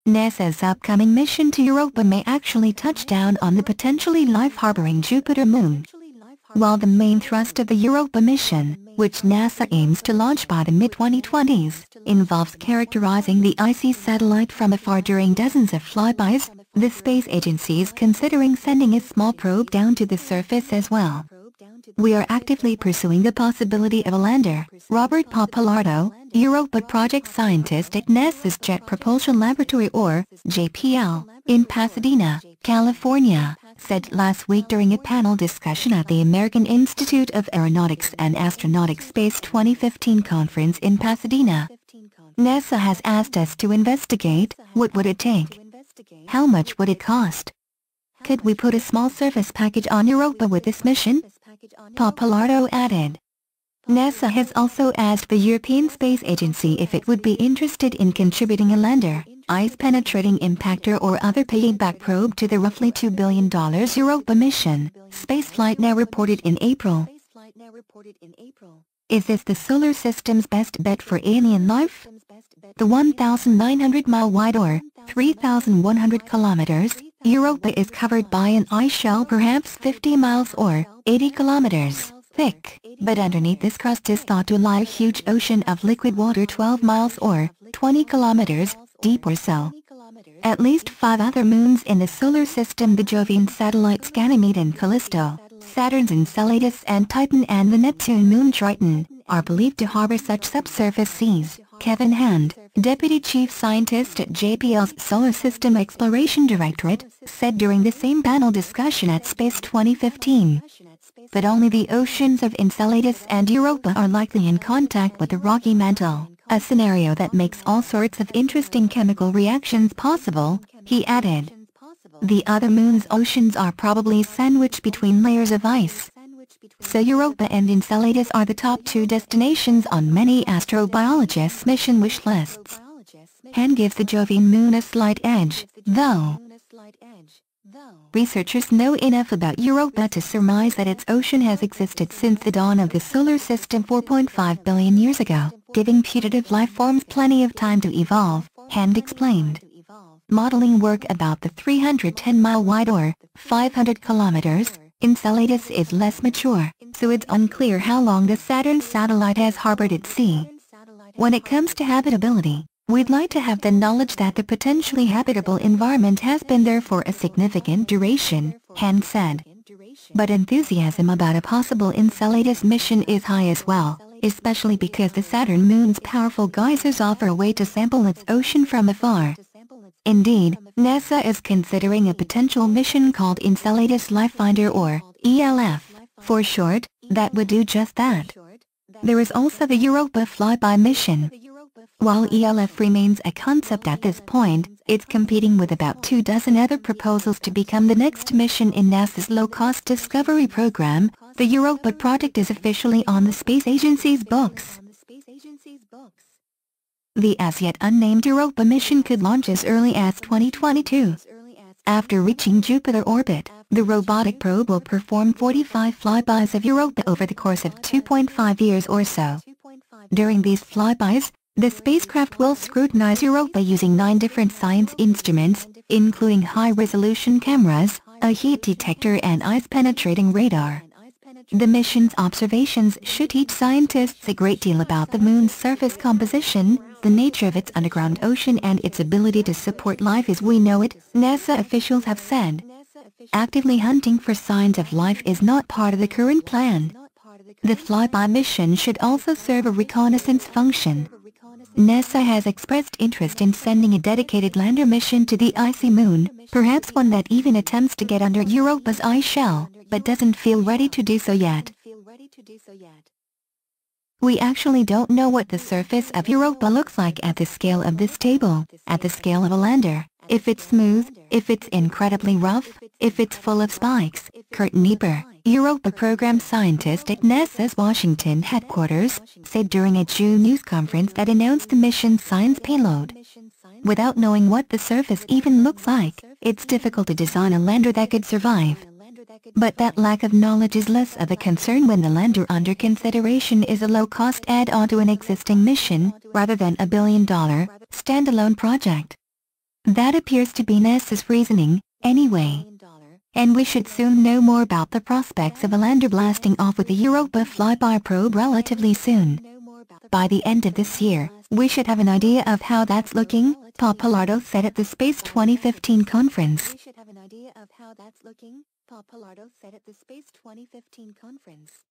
NASA's upcoming mission to Europa may actually touch down on the potentially life-harboring Jupiter moon. While the main thrust of the Europa mission, which NASA aims to launch by the mid-2020s, involves characterizing the icy satellite from afar during dozens of flybys, the space agency is considering sending a small probe down to the surface as well. "We are actively pursuing the possibility of a lander," Robert Pappalardo, Europa project scientist at NASA's Jet Propulsion Laboratory or JPL, in Pasadena, California, said last week during a panel discussion at the American Institute of Aeronautics and Astronautics Space 2015 conference in Pasadena. "NASA has asked us to investigate, what would it take? How much would it cost? Could we put a small service package on Europa with this mission?" Pappalardo added. NASA has also asked the European Space Agency if it would be interested in contributing a lander, ice-penetrating impactor or other piggyback probe to the roughly $2 billion Europa mission, Spaceflight Now reported in April. Is this the solar system's best bet for alien life? The 1,900-mile wide or 3,100 kilometers, Europa is covered by an ice shell perhaps 50 miles or 80 kilometers thick, but underneath this crust is thought to lie a huge ocean of liquid water 12 miles or 20 kilometers deep or so. At least 5 other moons in the solar system, the Jovian satellites Ganymede and Callisto, Saturn's Enceladus and Titan and the Neptune moon Triton, are believed to harbor such subsurface seas, Kevin Hand, Deputy Chief Scientist at JPL's Solar System Exploration Directorate, said during the same panel discussion at Space 2015. But only the oceans of Enceladus and Europa are likely in contact with the rocky mantle, a scenario that makes all sorts of interesting chemical reactions possible, he added. The other moons' oceans are probably sandwiched between layers of ice. So Europa and Enceladus are the top 2 destinations on many astrobiologists' mission wish lists. Hand gives the Jovian moon a slight edge, though. Researchers know enough about Europa to surmise that its ocean has existed since the dawn of the solar system 4.5 billion years ago, giving putative life forms plenty of time to evolve, Hand explained. Modeling work about the 310-mile wide or 500 kilometers, Enceladus is less mature, so it's unclear how long the Saturn satellite has harbored at sea. When it comes to habitability, we'd like to have the knowledge that the potentially habitable environment has been there for a significant duration, Hand said. But enthusiasm about a possible Enceladus mission is high as well, especially because the Saturn moon's powerful geysers offer a way to sample its ocean from afar. Indeed, NASA is considering a potential mission called Enceladus Lifefinder or ELF, for short, that would do just that. There is also the Europa flyby mission. While ELF remains a concept at this point, it's competing with about 24 other proposals to become the next mission in NASA's low-cost discovery program. The Europa project is officially on the space agency's books. The as-yet unnamed Europa mission could launch as early as 2022. After reaching Jupiter orbit, the robotic probe will perform 45 flybys of Europa over the course of 2.5 years or so. During these flybys, the spacecraft will scrutinize Europa using 9 different science instruments, including high-resolution cameras, a heat detector and ice-penetrating radar. The mission's observations should teach scientists a great deal about the moon's surface composition, the nature of its underground ocean and its ability to support life as we know it, NASA officials have said. Actively hunting for signs of life is not part of the current plan. The flyby mission should also serve a reconnaissance function. NASA has expressed interest in sending a dedicated lander mission to the icy moon, perhaps one that even attempts to get under Europa's ice shell, but doesn't feel ready to do so yet. We actually don't know what the surface of Europa looks like at the scale of this table, at the scale of a lander, if it's smooth, if it's incredibly rough, if it's full of spikes, Kurt Niebuhr, Europa program scientist at NASA's Washington headquarters, said during a June news conference that announced the mission's science payload. Without knowing what the surface even looks like, it's difficult to design a lander that could survive. But that lack of knowledge is less of a concern when the lander under consideration is a low-cost add-on to an existing mission, rather than a billion-dollar, standalone project. That appears to be NASA's reasoning, anyway. And we should soon know more about the prospects of a lander blasting off with the Europa flyby probe relatively soon. By the end of this year, we should have an idea of how that's looking, Pappalardo said at the Space 2015 conference.